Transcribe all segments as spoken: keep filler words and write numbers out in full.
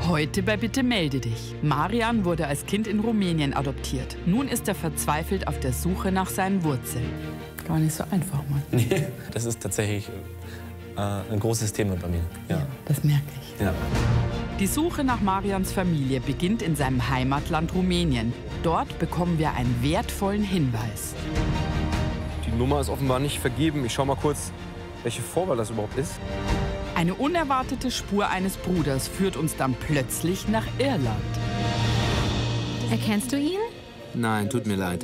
Heute bei Bitte melde dich. Marian wurde als Kind in Rumänien adoptiert. Nun ist er verzweifelt auf der Suche nach seinen Wurzeln. Gar nicht so einfach, Mann. Nee, das ist tatsächlich äh, ein großes Thema bei mir. Ja. Ja, das merke ich. Ja. Die Suche nach Marians Familie beginnt in seinem Heimatland Rumänien. Dort bekommen wir einen wertvollen Hinweis. Die Nummer ist offenbar nicht vergeben. Ich schau mal kurz, welche Vorwahl das überhaupt ist. Eine unerwartete Spur eines Bruders führt uns dann plötzlich nach Irland. Erkennst du ihn? Nein, tut mir leid.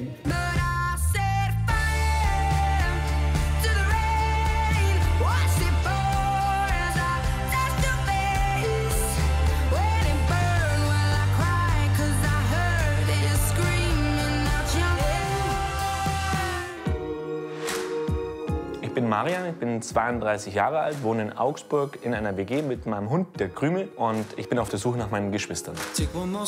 Ich bin Marian, ich bin zweiunddreißig Jahre alt, wohne in Augsburg in einer W G mit meinem Hund, der Krümel, und ich bin auf der Suche nach meinen Geschwistern. Ich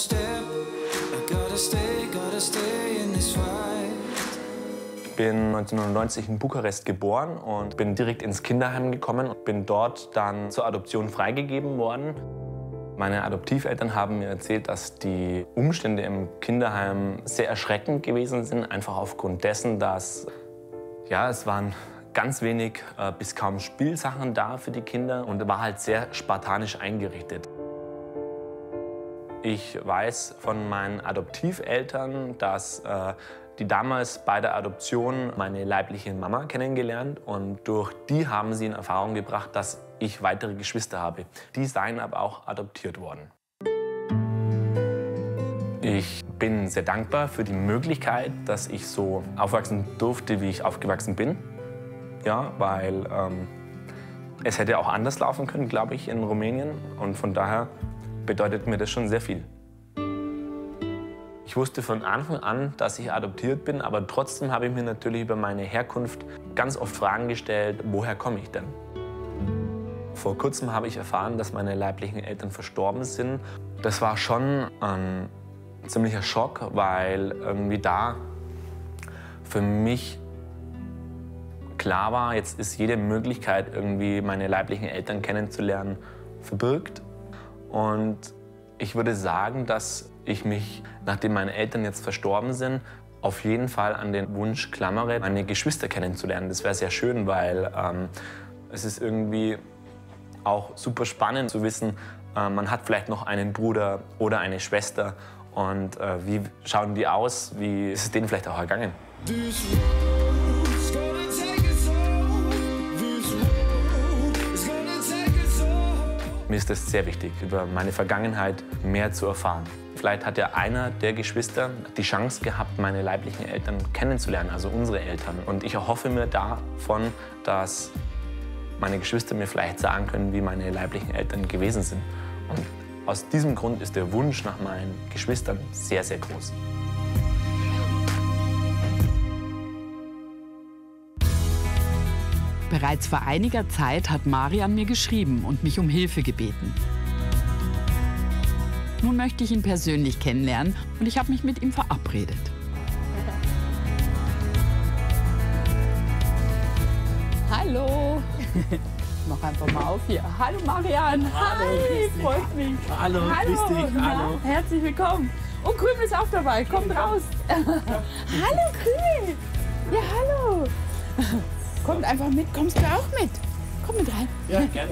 bin neunzehnhundertneunzig in Bukarest geboren und bin direkt ins Kinderheim gekommen und bin dort dann zur Adoption freigegeben worden. Meine Adoptiveltern haben mir erzählt, dass die Umstände im Kinderheim sehr erschreckend gewesen sind, einfach aufgrund dessen, dass ja, es waren ganz wenig äh, bis kaum Spielsachen da für die Kinder und war halt sehr spartanisch eingerichtet. Ich weiß von meinen Adoptiveltern, dass äh, die damals bei der Adoption meine leibliche Mama kennengelernt und durch die haben sie in Erfahrung gebracht, dass ich weitere Geschwister habe. Die seien aber auch adoptiert worden. Ich bin sehr dankbar für die Möglichkeit, dass ich so aufwachsen durfte, wie ich aufgewachsen bin. Ja, weil ähm, es hätte auch anders laufen können, glaube ich, in Rumänien. Und von daher bedeutet mir das schon sehr viel. Ich wusste von Anfang an, dass ich adoptiert bin, aber trotzdem habe ich mir natürlich über meine Herkunft ganz oft Fragen gestellt, woher komme ich denn? Vor kurzem habe ich erfahren, dass meine leiblichen Eltern verstorben sind. Das war schon ein ziemlicher Schock, weil irgendwie da für mich klar war, jetzt ist jede Möglichkeit, irgendwie meine leiblichen Eltern kennenzulernen, verbirgt. Und ich würde sagen, dass ich mich, nachdem meine Eltern jetzt verstorben sind, auf jeden Fall an den Wunsch klammere, meine Geschwister kennenzulernen. Das wäre sehr schön, weil ähm, es ist irgendwie auch super spannend zu wissen, äh, man hat vielleicht noch einen Bruder oder eine Schwester. Und äh, wie schauen die aus? Wie ist es denen vielleicht auch ergangen? Mir ist es sehr wichtig, über meine Vergangenheit mehr zu erfahren. Vielleicht hat ja einer der Geschwister die Chance gehabt, meine leiblichen Eltern kennenzulernen, also unsere Eltern. Und ich erhoffe mir davon, dass meine Geschwister mir vielleicht sagen können, wie meine leiblichen Eltern gewesen sind. Und aus diesem Grund ist der Wunsch nach meinen Geschwistern sehr, sehr groß. Bereits vor einiger Zeit hat Marian mir geschrieben und mich um Hilfe gebeten. Nun möchte ich ihn persönlich kennenlernen und ich habe mich mit ihm verabredet. Hallo! Mach einfach mal auf hier. Hallo Marian! Hallo, Hi, freut mich! Hallo, grüß dich. Na, Hallo. herzlich willkommen! Und Krümel ist auch dabei, kommt raus! Hallo Krümel! Ja, hallo! Kommt einfach mit, kommst du auch mit? Komm mit rein. Ja, gerne.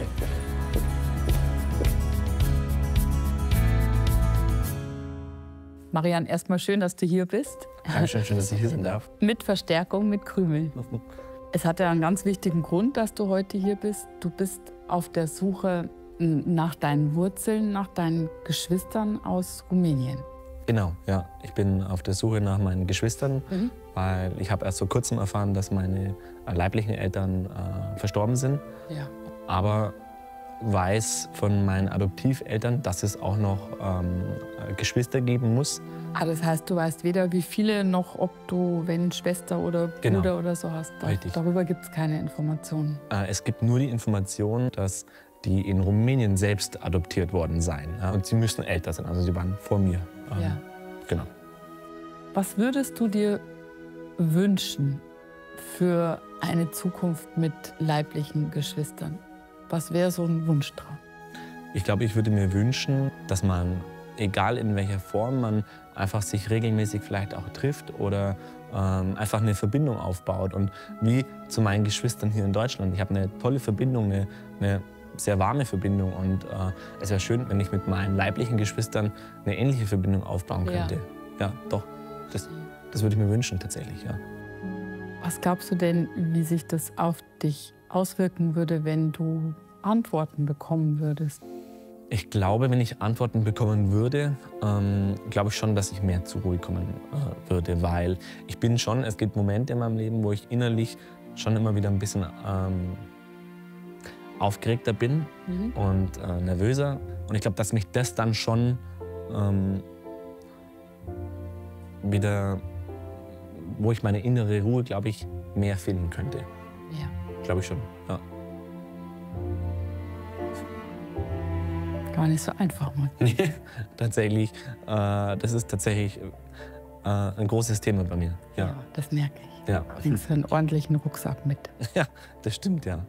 Marian, erstmal schön, dass du hier bist. Dankeschön, schön, dass ich hier sein darf. Mit Verstärkung, mit Krümel. Es hat ja einen ganz wichtigen Grund, dass du heute hier bist. Du bist auf der Suche nach deinen Wurzeln, nach deinen Geschwistern aus Rumänien. Genau, ja. Ich bin auf der Suche nach meinen Geschwistern, mhm. weil ich habe erst vor kurzem erfahren, dass meine leiblichen Eltern äh, verstorben sind. Ja. Aber weiß von meinen Adoptiveltern, dass es auch noch ähm, Geschwister geben muss. Ah, das heißt, du weißt weder, wie viele noch, ob du, wenn Schwester oder Bruder Genau. oder so hast. Da, Richtig. Darüber gibt es keine Informationen. Äh, es gibt nur die Information, dass die in Rumänien selbst adoptiert worden seien. Ja? Und sie müssen älter sein, also sie waren vor mir. Ähm, Ja. Genau. Was würdest du dir wünschen für eine Zukunft mit leiblichen Geschwistern? Was wäre so ein Wunschtraum? Ich glaube, ich würde mir wünschen, dass man, egal in welcher Form, man einfach sich regelmäßig vielleicht auch trifft oder ähm, einfach eine Verbindung aufbaut. Und wie zu meinen Geschwistern hier in Deutschland. Ich habe eine tolle Verbindung, eine, eine sehr warme Verbindung. Und äh, es wäre schön, wenn ich mit meinen leiblichen Geschwistern eine ähnliche Verbindung aufbauen könnte. Ja, ja doch. Das, das würde ich mir wünschen tatsächlich, ja. Was glaubst du denn, wie sich das auf dich auswirken würde, wenn du Antworten bekommen würdest? Ich glaube, wenn ich Antworten bekommen würde, ähm, glaube ich schon, dass ich mehr zur Ruhe kommen äh, würde. Weil ich bin schon, es gibt Momente in meinem Leben, wo ich innerlich schon immer wieder ein bisschen ähm, aufgeregter bin mhm. und äh, nervöser. Und ich glaube, dass mich das dann schon ähm, wieder, wo ich meine innere Ruhe, glaube ich, mehr finden könnte. Ja. Glaube ich schon, ja. Gar nicht so einfach, Mann. Nee, tatsächlich. Äh, das ist tatsächlich äh, ein großes Thema bei mir. Ja, ja das merke ich. Ja. Du bringst einen ordentlichen Rucksack mit. Ja, das stimmt, ja.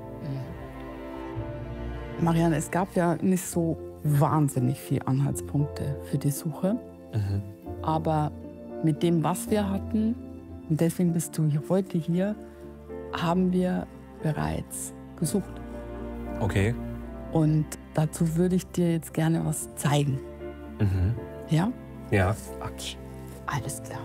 Marianne, es gab ja nicht so wahnsinnig viele Anhaltspunkte für die Suche. Mhm. Aber mit dem, was wir hatten, und deswegen bist du heute hier, haben wir bereits gesucht. Okay. Und dazu würde ich dir jetzt gerne was zeigen. Mhm. Ja? Ja. Okay, alles klar.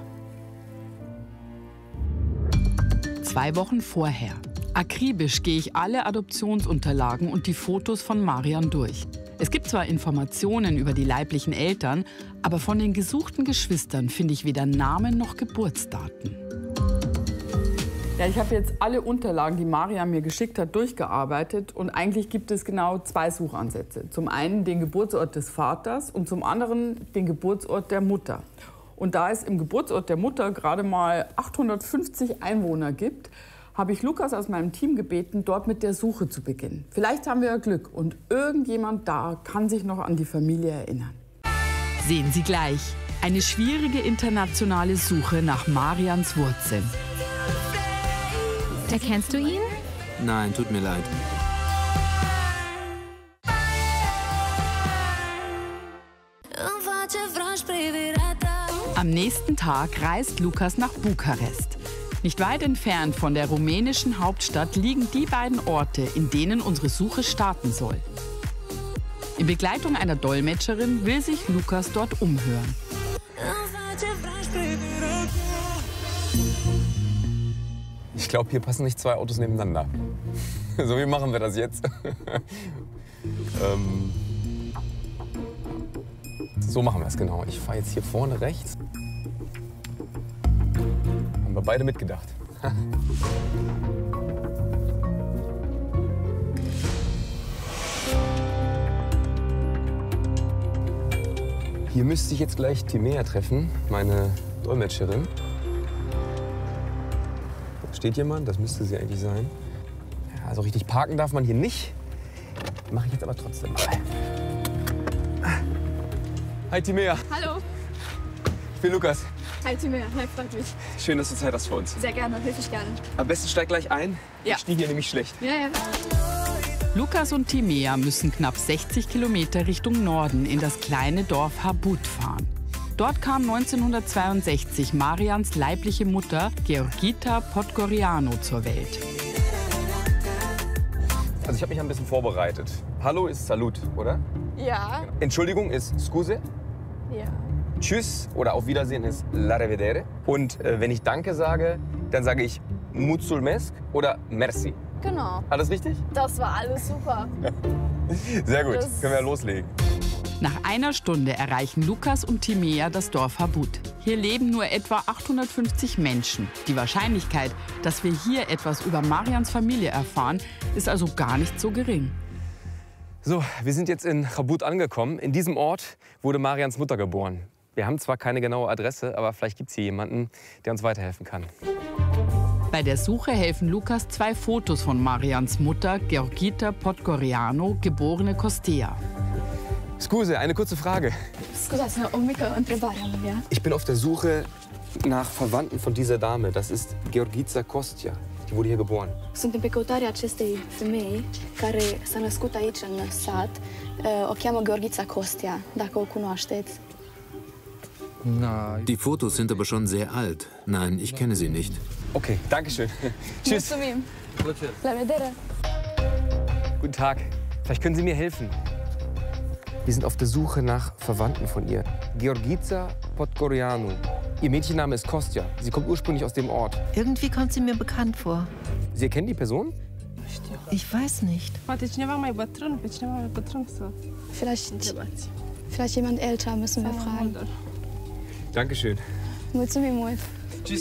Zwei Wochen vorher. Akribisch gehe ich alle Adoptionsunterlagen und die Fotos von Marian durch. Es gibt zwar Informationen über die leiblichen Eltern, aber von den gesuchten Geschwistern finde ich weder Namen noch Geburtsdaten. Ja, ich habe jetzt alle Unterlagen, die Marian mir geschickt hat, durchgearbeitet. Und eigentlich gibt es genau zwei Suchansätze. Zum einen den Geburtsort des Vaters und zum anderen den Geburtsort der Mutter. Und da es im Geburtsort der Mutter gerade mal achthundertfünfzig Einwohner gibt, habe ich Lukas aus meinem Team gebeten, dort mit der Suche zu beginnen. Vielleicht haben wir ja Glück und irgendjemand da kann sich noch an die Familie erinnern. Sehen Sie gleich. Eine schwierige internationale Suche nach Marians Wurzeln. Erkennst du ihn? Nein, tut mir leid. Am nächsten Tag reist Lukas nach Bukarest. Nicht weit entfernt von der rumänischen Hauptstadt liegen die beiden Orte, in denen unsere Suche starten soll. In Begleitung einer Dolmetscherin will sich Lukas dort umhören. Ich glaube, hier passen nicht zwei Autos nebeneinander. So, wie machen wir das jetzt? ähm, so machen wir es, genau. Ich fahre jetzt hier vorne rechts. Haben wir beide mitgedacht. Hier müsste ich jetzt gleich Timea treffen, meine Dolmetscherin. Da steht jemand, das müsste sie eigentlich sein. Ja, also richtig parken darf man hier nicht. Mache ich jetzt aber trotzdem mal. Hi Timea. Hallo. Ich bin Lukas. Hi Timea, hi, freut mich. Schön, dass du Zeit hast für uns. Sehr gerne, hilf ich gerne. Am besten steig gleich ein. Ja. Ich stehe hier nämlich schlecht. Ja, ja. Lukas und Timea müssen knapp sechzig Kilometer Richtung Norden in das kleine Dorf Habut fahren. Dort kam neunzehnhundertzweiundsechzig Marians leibliche Mutter Georgita Podgorianu zur Welt. Also ich habe mich ein bisschen vorbereitet. Hallo ist Salut, oder? Ja. Entschuldigung ist Scuse. Ja. Tschüss oder auf Wiedersehen ist La Revedere. Und äh, wenn ich Danke sage, dann sage ich Mulțumesc oder Merci. Genau. Alles richtig? Das war alles super. Sehr gut, Das- können wir ja loslegen. Nach einer Stunde erreichen Lukas und Timea das Dorf Habut. Hier leben nur etwa achthundertfünfzig Menschen. Die Wahrscheinlichkeit, dass wir hier etwas über Marians Familie erfahren, ist also gar nicht so gering. So, wir sind jetzt in Habut angekommen. In diesem Ort wurde Marians Mutter geboren. Wir haben zwar keine genaue Adresse, aber vielleicht gibt es hier jemanden, der uns weiterhelfen kann. Bei der Suche helfen Lukas zwei Fotos von Marians Mutter, Georgita Podgorianu, geborene Kostea. Scuse, eine kurze Frage. Scusa, sono un mica întrebarea mea. Ich bin auf der Suche nach Verwandten von dieser Dame. Das ist Georgica Kostia. Die wurde hier geboren. Suntem pe căutarea acestei femei care s-a născut aici în sat. O cheamă Gheorghița Costea, dacă o cunoașteți. Die Fotos sind aber schon sehr alt. Nein, ich kenne sie nicht. Okay, danke schön. Tschüss. Mulțumim. La vedere. Guten Tag. Vielleicht können Sie mir helfen. Wir sind auf der Suche nach Verwandten von ihr. Gheorghița Podgoreanu. Ihr Mädchenname ist Kostja. Sie kommt ursprünglich aus dem Ort. Irgendwie kommt sie mir bekannt vor. Sie erkennen die Person? Ich weiß nicht. Poate cineva mai bătrân, pe cineva mai bătrân să Vielleicht, întrebați. vielleicht jemand älter müssen wir fragen. Dankeschön. Mulțumim mult. Tschüss.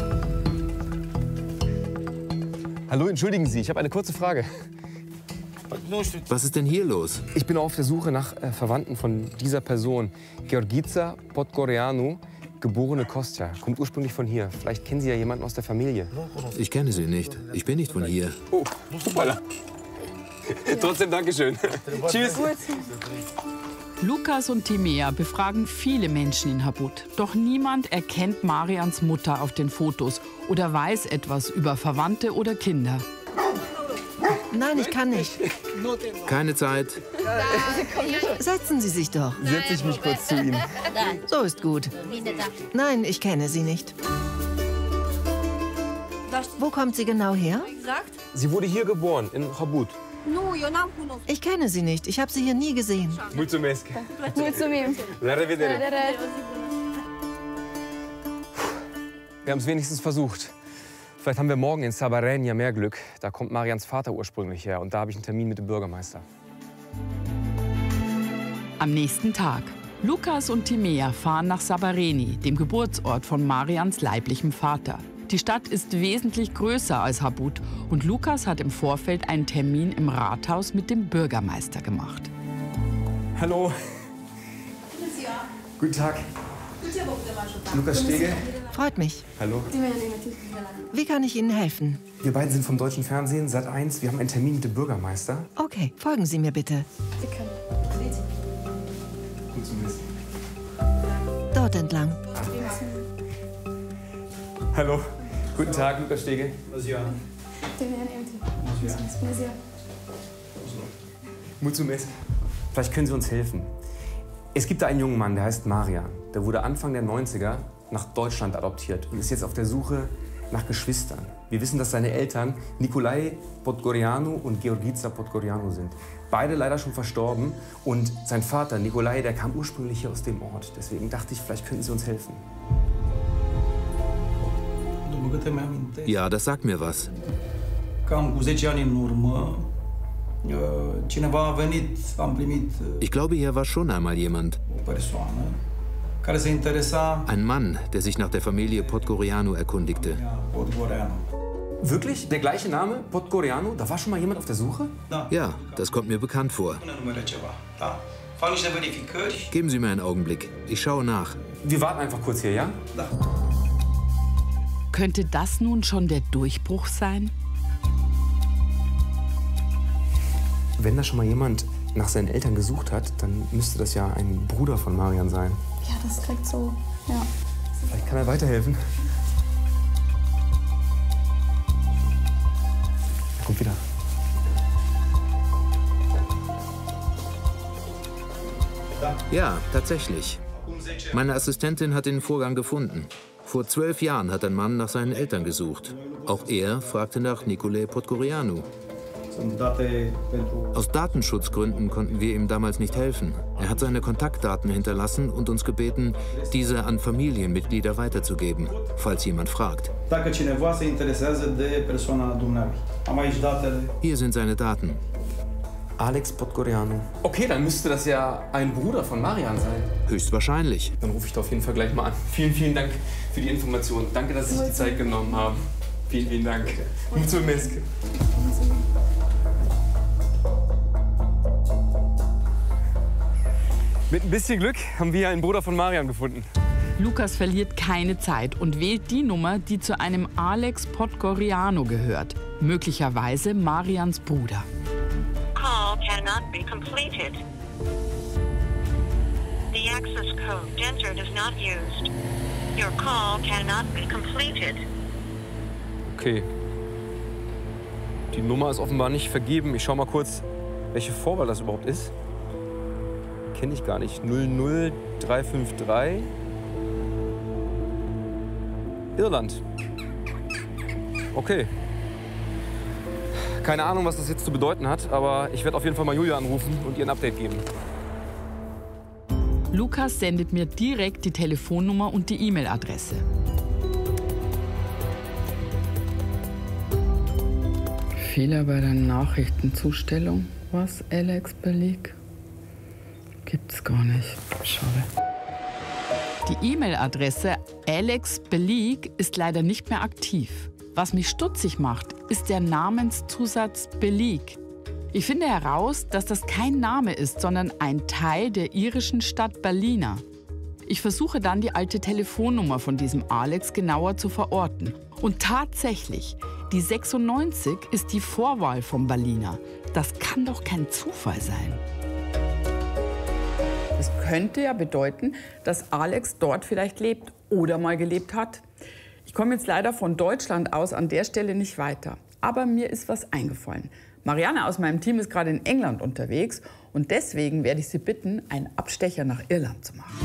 Hallo, entschuldigen Sie, ich habe eine kurze Frage. Was ist denn hier los? Ich bin auf der Suche nach äh, Verwandten von dieser Person. Gheorghița Podgoreanu, geborene Kostja, kommt ursprünglich von hier. Vielleicht kennen Sie ja jemanden aus der Familie. Ich kenne sie nicht. Ich bin nicht von hier. Oh, hoppala. Trotzdem Dankeschön. Tschüss. Lukas und Timea befragen viele Menschen in Habud. Doch niemand erkennt Marians Mutter auf den Fotos oder weiß etwas über Verwandte oder Kinder. Nein, ich kann nicht. Keine Zeit. Setzen Sie sich doch. Setze ich mich kurz zu Ihnen. So ist gut. Nein, ich kenne sie nicht. Wo kommt sie genau her? Sie wurde hier geboren, in Habud. Ich kenne sie nicht. Ich habe sie hier nie gesehen. Mulțumesc. Mulțumim. La revedere. La vedere. Wir haben es wenigstens versucht. Vielleicht haben wir morgen in Sabarén ja mehr Glück. Da kommt Marians Vater ursprünglich her. Und da habe ich einen Termin mit dem Bürgermeister. Am nächsten Tag. Lukas und Timea fahren nach Sabareni, dem Geburtsort von Marians leiblichem Vater. Die Stadt ist wesentlich größer als Habud und Lukas hat im Vorfeld einen Termin im Rathaus mit dem Bürgermeister gemacht. Hallo. Guten Tag. Lukas Stege. Freut mich. Hallo. Wie kann ich Ihnen helfen? Wir beiden sind vom deutschen Fernsehen, Sat eins. Wir haben einen Termin mit dem Bürgermeister. Okay, folgen Sie mir bitte. Gut zu wissen. Dort entlang. Hallo. Guten Tag, Lukas Stege. Mulțumesc. Vielleicht können Sie uns helfen. Es gibt da einen jungen Mann, der heißt Marian. Der wurde Anfang der neunziger nach Deutschland adoptiert und ist jetzt auf der Suche nach Geschwistern. Wir wissen, dass seine Eltern Nicolae Podgoreanu und Gheorghița Podgoreanu sind. Beide leider schon verstorben und sein Vater Nicolae, der kam ursprünglich hier aus dem Ort. Deswegen dachte ich, vielleicht könnten Sie uns helfen. Ja, das sagt mir was. Cam cu zece ani în urmă, cineva a venit, am primit Ich glaube, hier war schon einmal jemand. o persoană care se interesa Ein Mann, der sich nach der Familie Podgoreanu erkundigte. Podgoreanu. Wirklich? Der gleiche Name? Podgoreanu? Da war schon mal jemand auf der Suche? Ja, das kommt mir bekannt vor. Pune numele ceva, da. Fac niște verificări. Geben Sie mir einen Augenblick. Ich schaue nach. Wir warten einfach kurz hier, ja? Da. Könnte das nun schon der Durchbruch sein? Wenn da schon mal jemand nach seinen Eltern gesucht hat, dann müsste das ja ein Bruder von Marian sein. Ja, das klingt so. Ja. Vielleicht kann er weiterhelfen. Er kommt wieder. Ja, tatsächlich. Meine Assistentin hat den Vorgang gefunden. Vor zwölf Jahren hat ein Mann nach seinen Eltern gesucht. Auch er fragte nach Nicolae Podgoreanu. Aus Datenschutzgründen konnten wir ihm damals nicht helfen. Er hat seine Kontaktdaten hinterlassen und uns gebeten, diese an Familienmitglieder weiterzugeben, falls jemand fragt. Hier sind seine Daten. Alex Podgoreanu. Okay, dann müsste das ja ein Bruder von Marian sein. Höchstwahrscheinlich. Dann rufe ich da auf jeden Fall gleich mal an. Vielen, vielen Dank für die Information. Danke, dass Sie sich die Zeit genommen haben. Vielen, vielen Dank. Mulțumesc. Mit ein bisschen Glück haben wir einen Bruder von Marian gefunden. Lukas verliert keine Zeit und wählt die Nummer, die zu einem Alex Podgoreanu gehört. Möglicherweise Marians Bruder. Call cannot be completed. The access code entered is not used. Your call cannot be completed. Okay, Die Nummer ist offenbar nicht vergeben. Ich schau mal kurz, welche Vorwahl das überhaupt ist. Kenne ich gar nicht. null null drei fünf drei. Irland. Okay. Keine Ahnung, was das jetzt zu bedeuten hat, aber ich werde auf jeden Fall mal Julia anrufen und ihr ein Update geben. Lukas sendet mir direkt die Telefonnummer und die E-Mail-Adresse. Fehler bei der Nachrichtenzustellung. Was, Alex Belik? Gibt's gar nicht. Schade. Die E-Mail-Adresse Alex Belik ist leider nicht mehr aktiv. Was mich stutzig macht, ist der Namenszusatz Belik. Ich finde heraus, dass das kein Name ist, sondern ein Teil der irischen Stadt Ballina. Ich versuche dann, die alte Telefonnummer von diesem Alex genauer zu verorten. Und tatsächlich, die sechsundneunzig ist die Vorwahl von Ballina. Das kann doch kein Zufall sein. Das könnte ja bedeuten, dass Alex dort vielleicht lebt oder mal gelebt hat. Ich komme jetzt leider von Deutschland aus an der Stelle nicht weiter. Aber mir ist was eingefallen. Marianne aus meinem Team ist gerade in England unterwegs und deswegen werde ich Sie bitten, einen Abstecher nach Irland zu machen.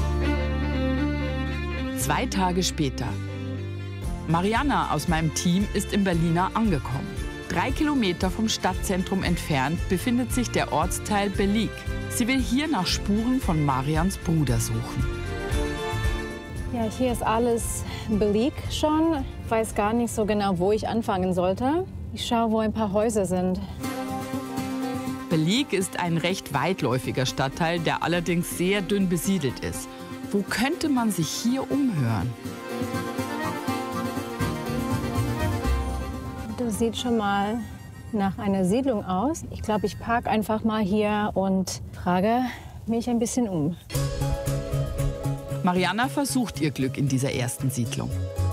Zwei Tage später. Marianne aus meinem Team ist in Ballina angekommen. Drei Kilometer vom Stadtzentrum entfernt befindet sich der Ortsteil Belik. Sie will hier nach Spuren von Marians Bruder suchen. Ja, hier ist alles Belik schon. Ich weiß gar nicht so genau, wo ich anfangen sollte. Ich schaue, wo ein paar Häuser sind. Belik ist ein recht weitläufiger Stadtteil, der allerdings sehr dünn besiedelt ist. Wo könnte man sich hier umhören? Das sieht schon mal nach einer Siedlung aus. Ich glaube, ich parke einfach mal hier und frage mich ein bisschen um. Marianne versucht ihr Glück in dieser ersten Siedlung.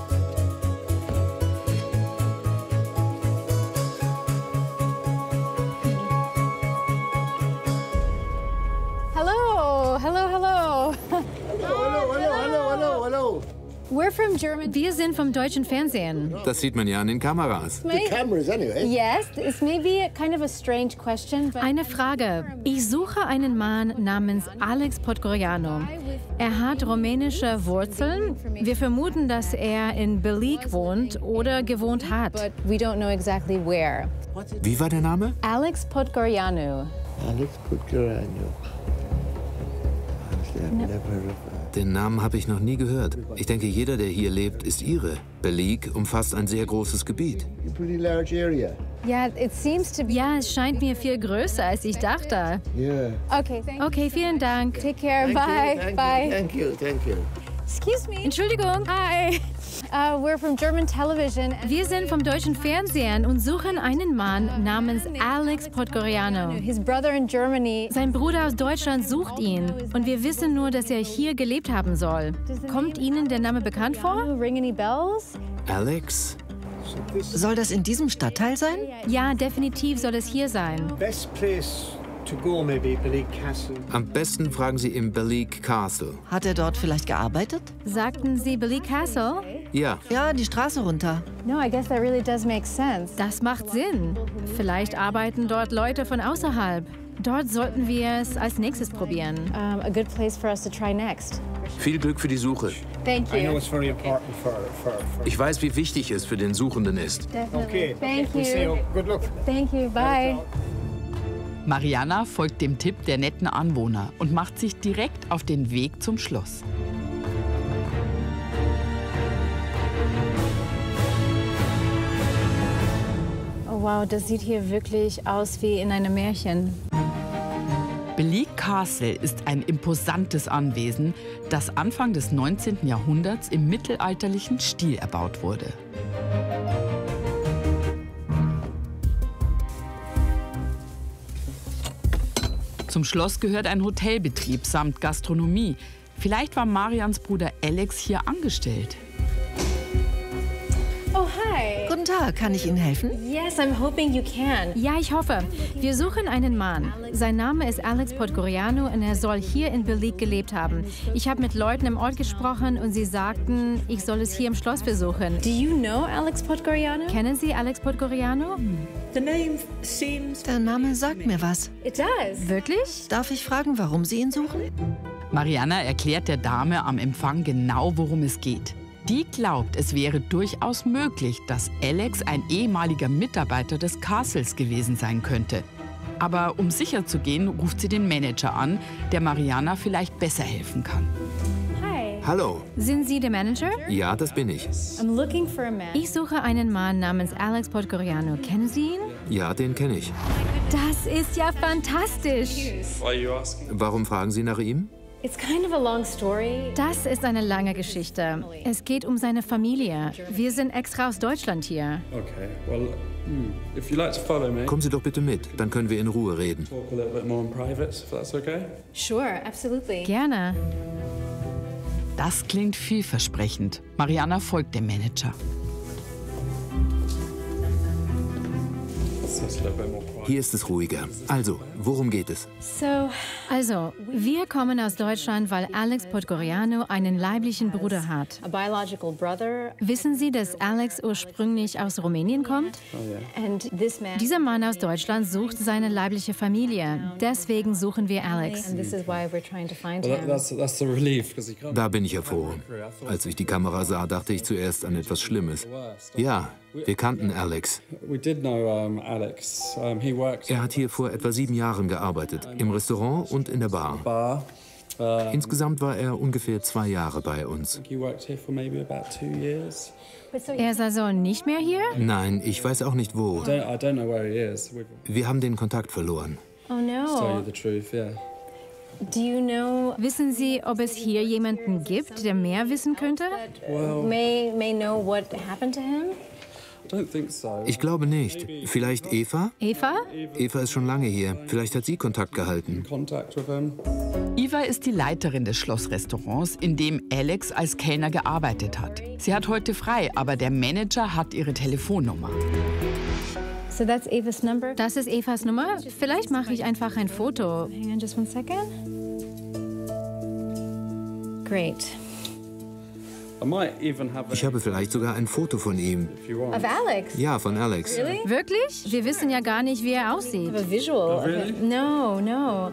Hallo, hallo, hallo. Hallo, hallo, hallo, hallo, hallo. We're from German. Wir sind vom deutschen Fernsehen. Das sieht man ja an den Kameras. The cameras anyway. Yes, it's maybe kind of a strange question. But Eine Frage. Ich suche einen Mann namens Alex Podgorianu. Er hat rumänische Wurzeln. Wir vermuten, dass er in Belik wohnt oder gewohnt hat. But we don't know exactly where. Wie war der Name? Alex Podgorianu. Alex Podgorianu. Den Namen habe ich noch nie gehört. Ich denke, jeder, der hier lebt, ist Ire. Belik umfasst ein sehr großes Gebiet. Ja, it seems to be. Ja, es scheint mir viel größer, als ich dachte. Yeah. Okay, okay, vielen Dank. Take care, Thank bye, you, thank bye. You, thank you, thank you. Excuse me. Entschuldigung. Hi. Uh, we're from German television. Wir sind vom deutschen Fernsehen und suchen einen Mann namens Alex Podgorianu. His brother in Germany. Sein Bruder aus Deutschland sucht ihn und wir wissen nur, dass er hier gelebt haben soll. Kommt Ihnen der Name bekannt vor? Ring any bells? Alex? Soll das in diesem Stadtteil sein? Ja, definitiv soll es hier sein. Best place to go, maybe Belik Castle. Am besten fragen Sie im Belik Castle. Hat er dort vielleicht gearbeitet? Sagten Sie Belik Castle? Ja. Ja, die Straße runter. No, I guess that really does make sense. Das macht Sinn. Vielleicht arbeiten dort Leute von außerhalb. Dort sollten wir es als nächstes probieren. Um, a good place for us to try next. Viel Glück für die Suche. Thank you. I know it's very important for, for, for... Ich weiß, wie wichtig es für den Suchenden ist. Definitely. Okay. Thank We see you. you. Good luck. Thank you. Bye. Marianne folgt dem Tipp der netten Anwohner und macht sich direkt auf den Weg zum Schloss. Oh wow, das sieht hier wirklich aus wie in einem Märchen. Belik Castle ist ein imposantes Anwesen, das Anfang des neunzehnten Jahrhunderts im mittelalterlichen Stil erbaut wurde. Zum Schloss gehört ein Hotelbetrieb samt Gastronomie. Vielleicht war Marians Bruder Alex hier angestellt. Oh, hi. Guten Tag, kann ich Ihnen helfen? Yes, I'm hoping you can. Ja, ich hoffe. Wir suchen einen Mann. Sein Name ist Alex Podgorianu und er soll hier in Belik gelebt haben. Ich habe mit Leuten im Ort gesprochen und sie sagten, ich soll es hier im Schloss besuchen. Do you know Alex Podgorianu? Kennen Sie Alex Podgorianu? Der Name sagt mir was. Wirklich? Darf ich fragen, warum Sie ihn suchen? Mariana erklärt der Dame am Empfang genau, worum es geht. Die glaubt, es wäre durchaus möglich, dass Alex ein ehemaliger Mitarbeiter des Castles gewesen sein könnte. Aber um sicher zu gehen, ruft sie den Manager an, der Mariana vielleicht besser helfen kann. Hallo. Sind Sie der Manager? Ja, das bin ich. Ich suche einen Mann namens Alex Podgoriano. Kennen Sie ihn? Ja, den kenne ich. Das ist ja fantastisch. Warum fragen Sie nach ihm? Das ist eine lange Geschichte. Es geht um seine Familie. Wir sind extra aus Deutschland hier. Okay, well, if you like to follow me. Kommen Sie doch bitte mit, dann können wir in Ruhe reden. Talk a little bit more in private, if that's okay. Sure, absolutely. Gerne. Das klingt vielversprechend. Mariana folgt dem Manager. Hier ist es ruhiger. Also, worum geht es? So, also, wir kommen aus Deutschland, weil Alex Podgoriano einen leiblichen Bruder hat. Wissen Sie, dass Alex ursprünglich aus Rumänien kommt? Dieser Mann aus Deutschland sucht seine leibliche Familie. Deswegen suchen wir Alex. Da bin ich ja froh. Als ich die Kamera sah, dachte ich zuerst an etwas Schlimmes. Ja, wir kannten Alex. Er hat hier vor etwa sieben Jahren gearbeitet, im Restaurant und in der Bar. Insgesamt war er ungefähr zwei Jahre bei uns. Er ist also nicht mehr hier? Nein, ich weiß auch nicht wo. Wir haben den Kontakt verloren. Oh no. Do you know, wissen Sie, ob es hier jemanden gibt, der mehr wissen könnte? May, may know what happened to him? Ich glaube nicht. Vielleicht Eva? Eva? Eva ist schon lange hier. Vielleicht hat sie Kontakt gehalten. Eva ist die Leiterin des Schlossrestaurants, in dem Alex als Kellner gearbeitet hat. Sie hat heute frei, aber der Manager hat ihre Telefonnummer. So that's Eva's number? Das ist Evas Nummer? Vielleicht mache ich einfach ein Foto. Hang on just one second. Great. Ich habe vielleicht sogar ein Foto von ihm. Of Alex? Ja, von Alex. Really? Wirklich? Wir wissen ja gar nicht, wie er aussieht. A visual? Oh, really? No, no.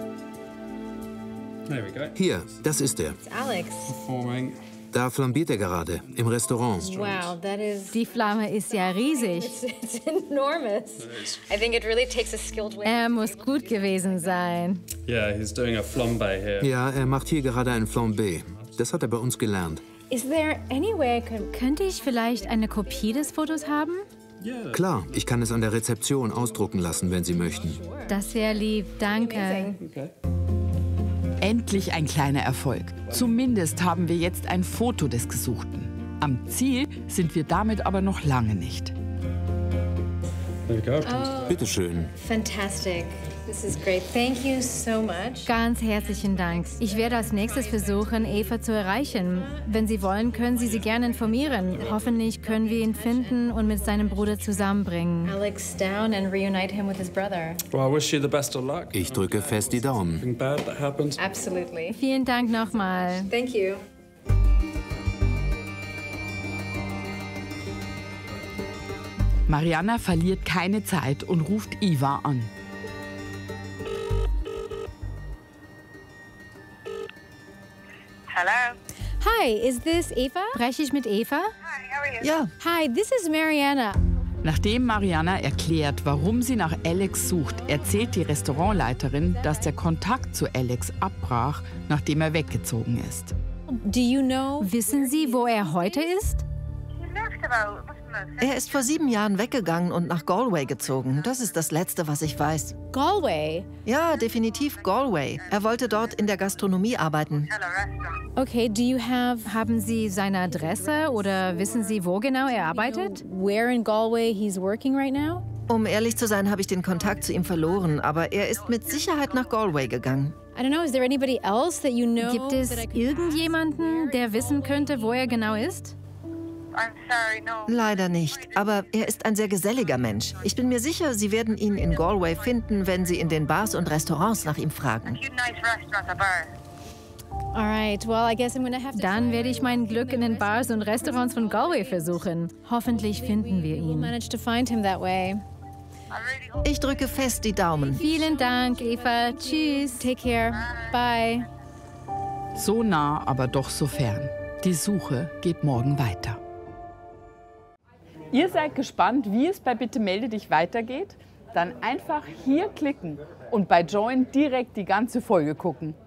Hier, das ist er. It's Alex. Da flambiert er gerade, im Restaurant. Wow, that is... Die Flamme ist ja riesig. It's, it's enormous. I think it really takes a skilled way. Er muss gut gewesen sein. Yeah, he's doing a flambé here. Ja, er macht hier gerade ein Flambé. Das hat er bei uns gelernt. Is there any way I could... Könnte ich vielleicht eine Kopie des Fotos haben? Klar, ich kann es an der Rezeption ausdrucken lassen, wenn Sie möchten. Das wäre lieb, danke. Endlich ein kleiner Erfolg. Zumindest haben wir jetzt ein Foto des Gesuchten. Am Ziel sind wir damit aber noch lange nicht. Oh, bitte schön. Fantastic. This is great. Thank you so much. Ganz herzlichen Dank. Ich werde als nächstes versuchen, Eva zu erreichen. Wenn Sie wollen, können Sie sie gerne informieren. Hoffentlich können wir ihn finden und mit seinem Bruder zusammenbringen. Alex down and reunite him with his brother. Well, I wish you the best of luck. Ich drücke fest die Daumen. Nothing bad that happened. Absolutely. Vielen Dank nochmal. Thank you. Mariana verliert keine Zeit und ruft Eva an. Hello. Hi, is this Eva? Spreche ich mit Eva? Hi, how are you? Ja. Hi, this is Mariana. Nachdem Mariana erklärt, warum sie nach Alex sucht, erzählt die Restaurantleiterin, dass der Kontakt zu Alex abbrach, nachdem er weggezogen ist. Do you know? Wissen Sie, wo er heute ist? He left about, Er ist vor sieben Jahren weggegangen und nach Galway gezogen. Das ist das Letzte, was ich weiß. Galway? Ja, definitiv Galway. Er wollte dort in der Gastronomie arbeiten. Okay, do you have... Haben Sie seine Adresse oder wissen Sie, wo genau er arbeitet? Where in Galway he's working right now? Um ehrlich zu sein, habe ich den Kontakt zu ihm verloren, aber er ist mit Sicherheit nach Galway gegangen. I don't know, is there anybody else that you know? Gibt es irgendjemanden, der wissen könnte, wo er genau ist? I'm sorry, no. Leider nicht, aber er ist ein sehr geselliger Mensch. Ich bin mir sicher, Sie werden ihn in Galway finden, wenn Sie in den Bars und Restaurants nach ihm fragen. Dann werde ich mein Glück in den Bars und Restaurants von Galway versuchen. Hoffentlich finden wir ihn. Ich drücke fest die Daumen. Vielen Dank, Eva. Tschüss. Take care. Bye. So nah, aber doch so fern. Die Suche geht morgen weiter. Ihr seid gespannt, wie es bei Bitte melde dich weitergeht? Dann einfach hier klicken und bei Join direkt die ganze Folge gucken.